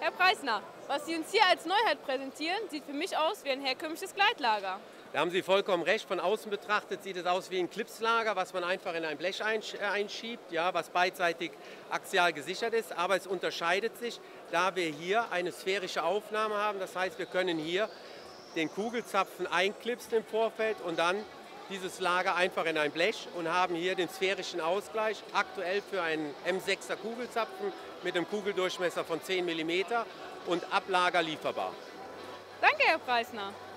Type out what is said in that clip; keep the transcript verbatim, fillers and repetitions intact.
Herr Preisner, was Sie uns hier als Neuheit präsentieren, sieht für mich aus wie ein herkömmliches Gleitlager. Da haben Sie vollkommen recht. Von außen betrachtet sieht es aus wie ein Clipslager, was man einfach in ein Blech einschiebt, ja, was beidseitig axial gesichert ist. Aber es unterscheidet sich, da wir hier eine sphärische Aufnahme haben. Das heißt, wir können hier den Kugelzapfen einklipsen im Vorfeld und dann dieses Lager einfach in ein Blech und haben hier den sphärischen Ausgleich, aktuell für einen M sechser Kugelzapfen mit einem Kugeldurchmesser von zehn Millimeter und Ablager lieferbar. Danke, Herr Preisner.